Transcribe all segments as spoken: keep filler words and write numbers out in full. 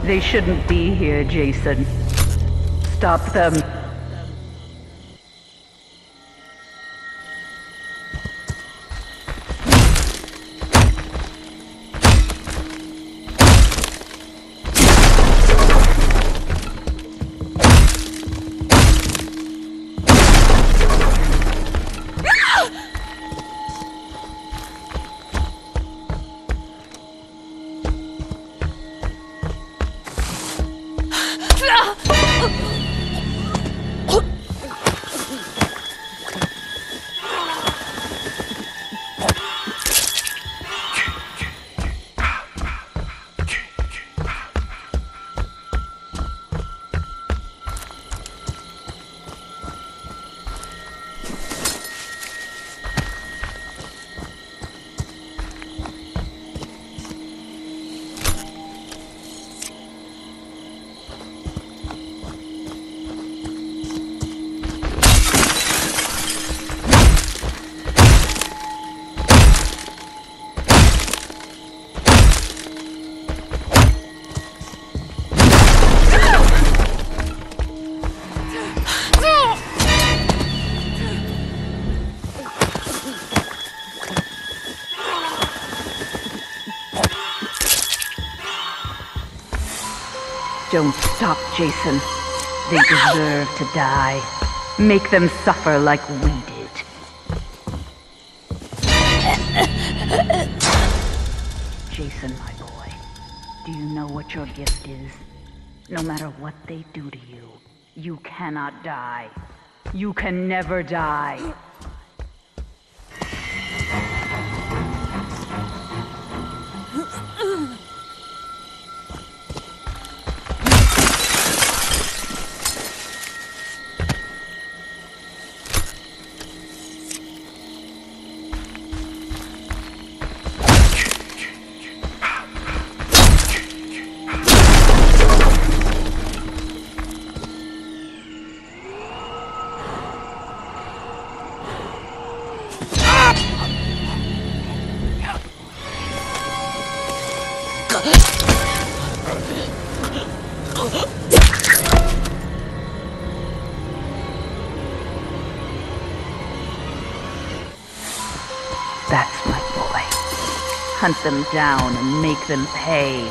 They shouldn't be here, Jason. Stop them. Don't stop, Jason. They deserve to die. Make them suffer like we did. Jason, my boy, do you know what your gift is? No matter what they do to you, you cannot die. You can never die. That's my boy. Hunt them down and make them pay.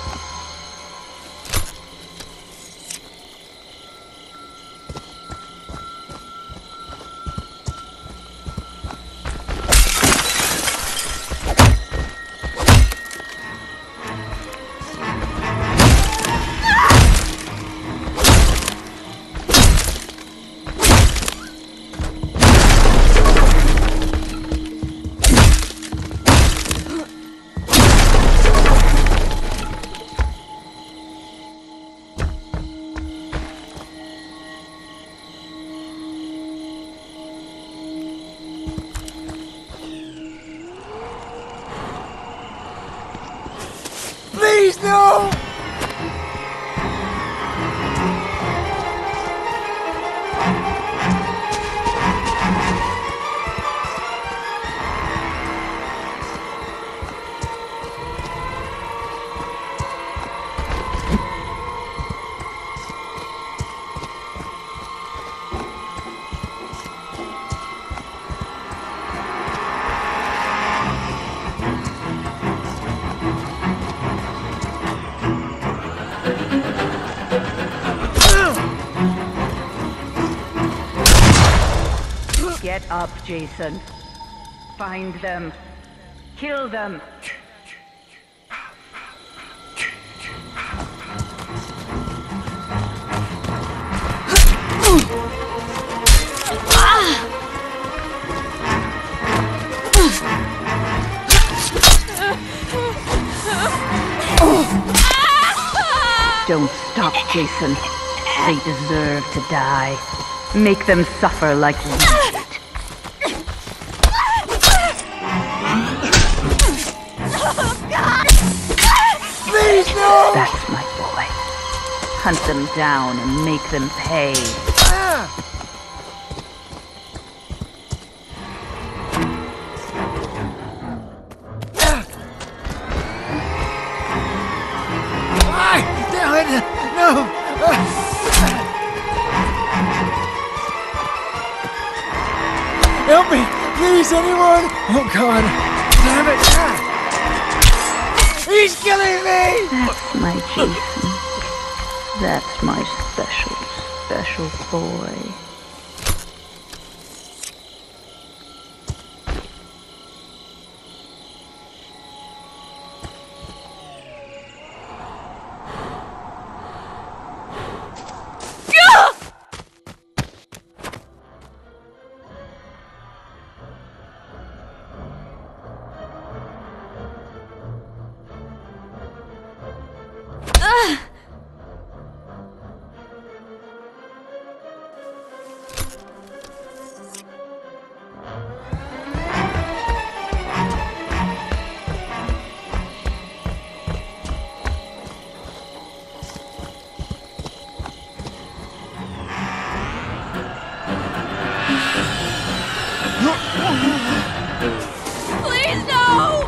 Please, no! Get up, Jason. Find them. Kill them. Don't stop, Jason. They deserve to die. Make them suffer like we did. Please, no! That's my boy. Hunt them down and make them pay. Why? They're Help me! Please, anyone! Oh, God. Damn it! Ah. He's killing me! That's my Jason. That's my special, special boy. Please, no!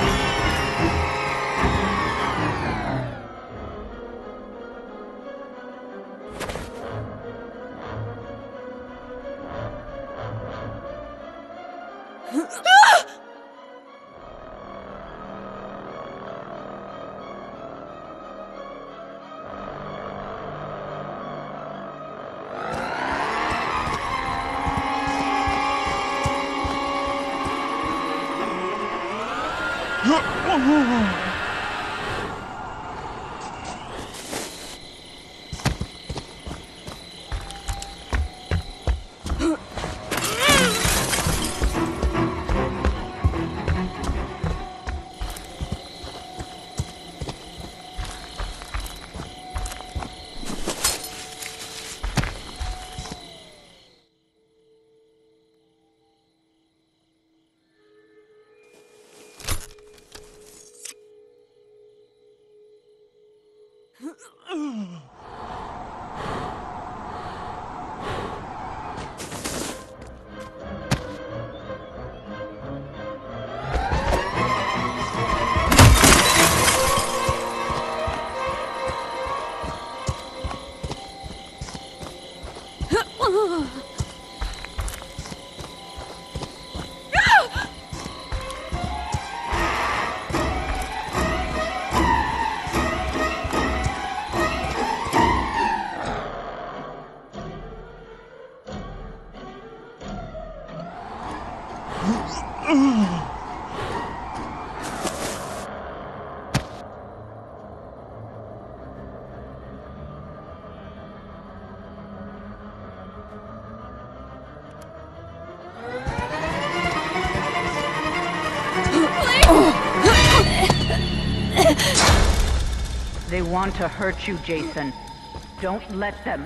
They want to hurt you, Jason. Don't let them.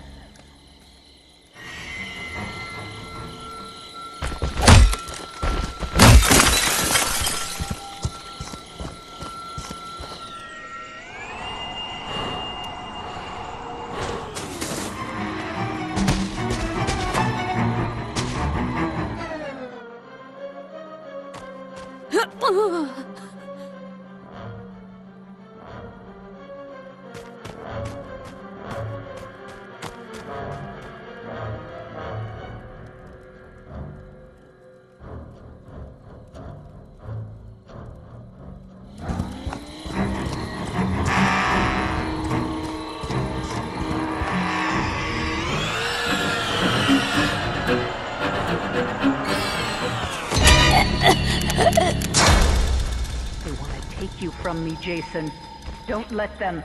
They want to take you from me, Jason. Don't let them.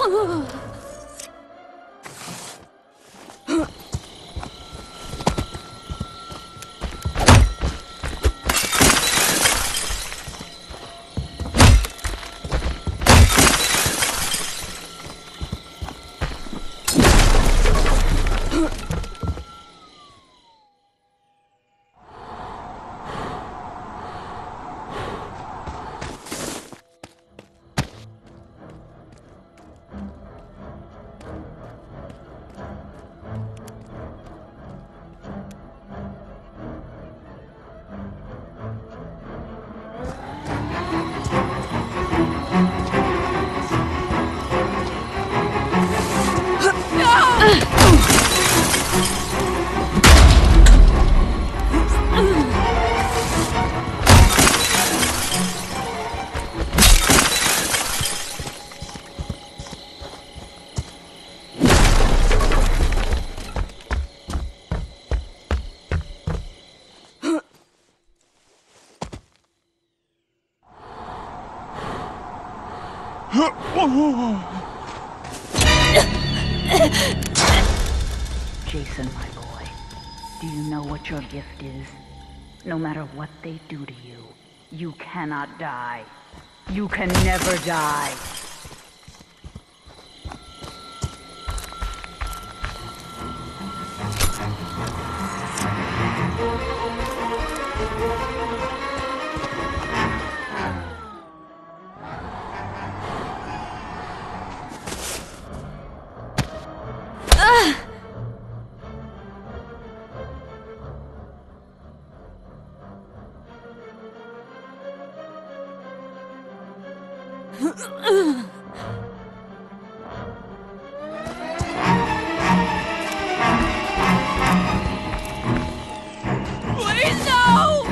Jason, my boy, do you know what your gift is? No matter what they do to you, you cannot die. You can never die. Please, no!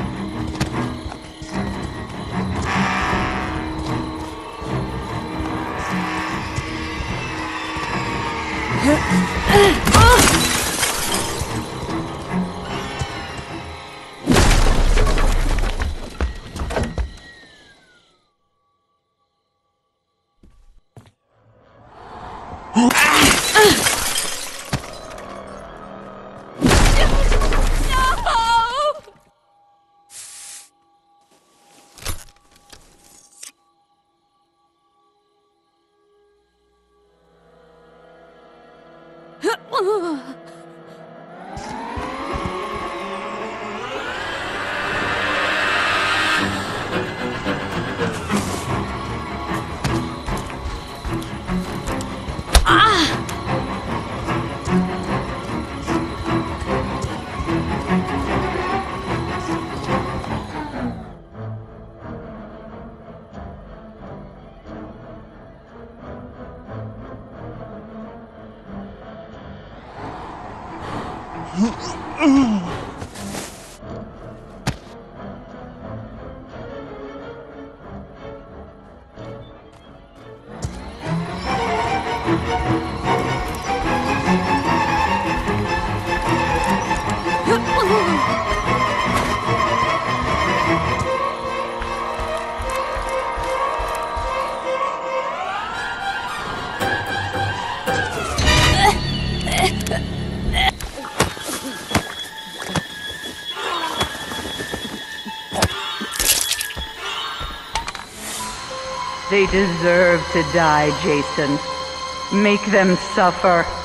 They deserve to die, Jason. Make them suffer.